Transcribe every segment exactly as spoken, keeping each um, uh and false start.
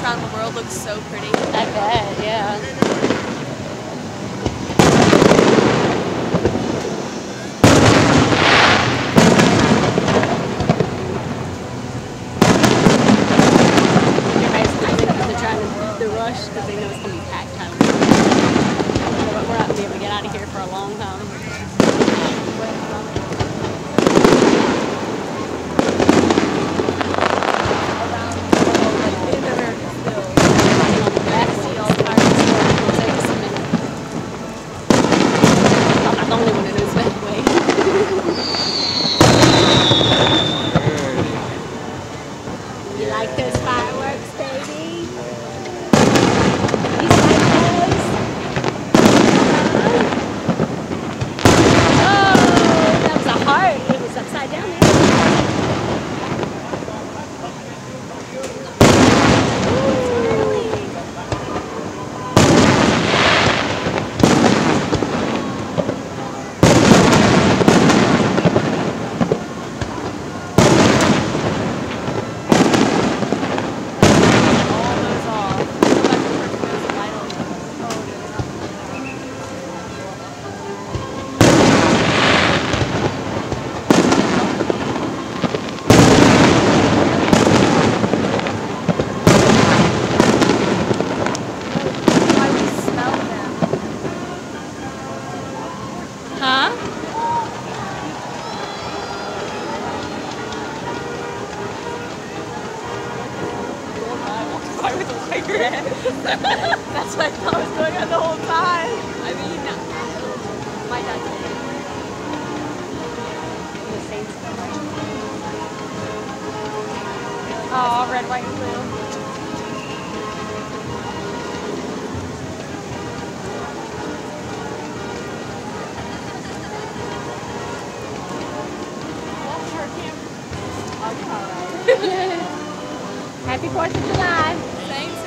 around the world looks so pretty. I bet, yeah. The rush because they know it's going to be packed time. But we're not going to be able to get out of here for a long time. I'm not the only one that knows that way. You like those fireworks, baby? Huh? Why with a cigarette? That's what I thought was going on the whole time. I mean, my dad did. The Saints. Oh, red, white, and blue. Happy fourth of July. Thanks.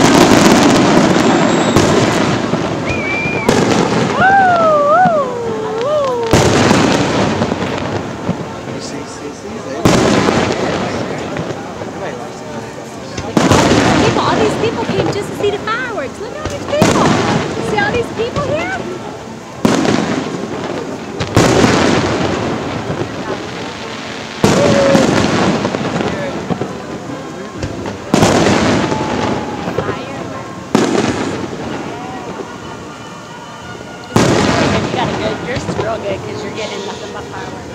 People, all these people came just to see the fireworks. Look at all these people. See all these people here? Yours is real good because you're getting nothing but fireworks.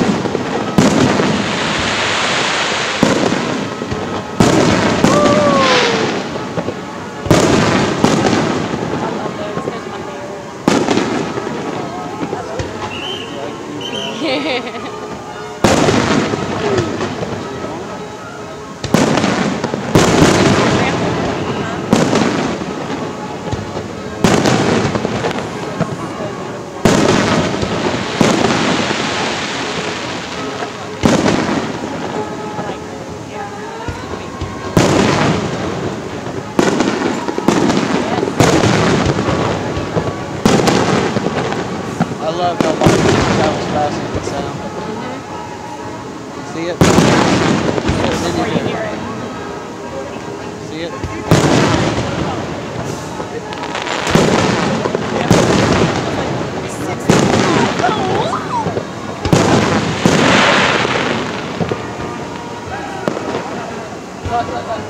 I love those. Those are my favorite. I love how long it travels fast and can sound. See it? Before you hear it. See it? Look, look, look.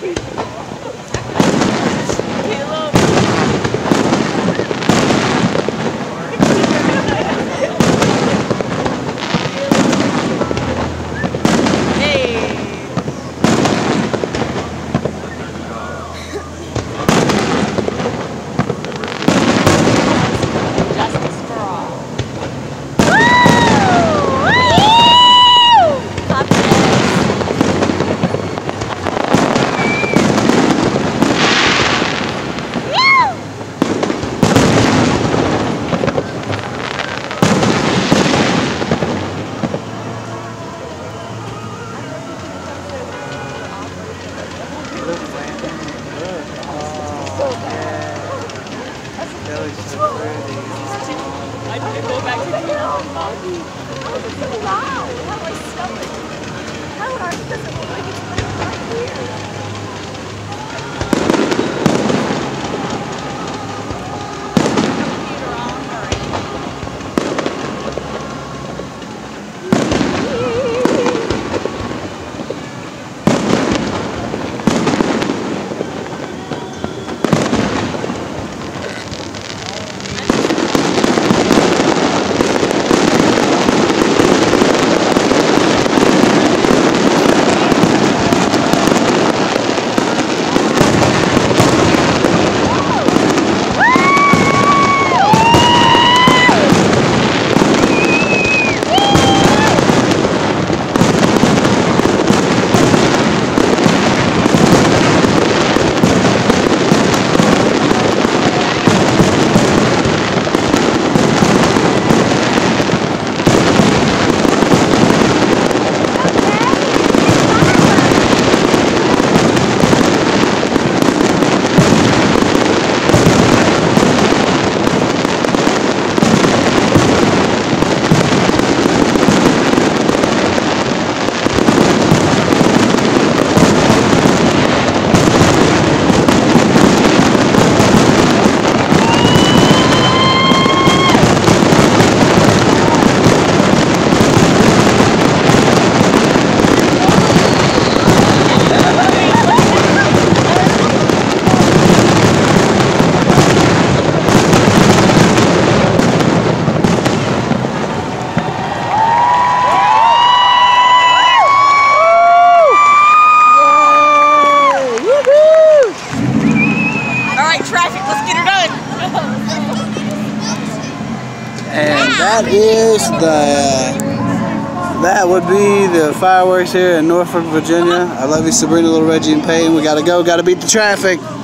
I need to go back to the body. How is it so loud? How do I smell it? How would ours doesn't look like it's right here? And that is the, that would be the fireworks here in Norfolk, Virginia. I love you, Sabrina, Little Reggie, and Peyton. We gotta go, gotta beat the traffic.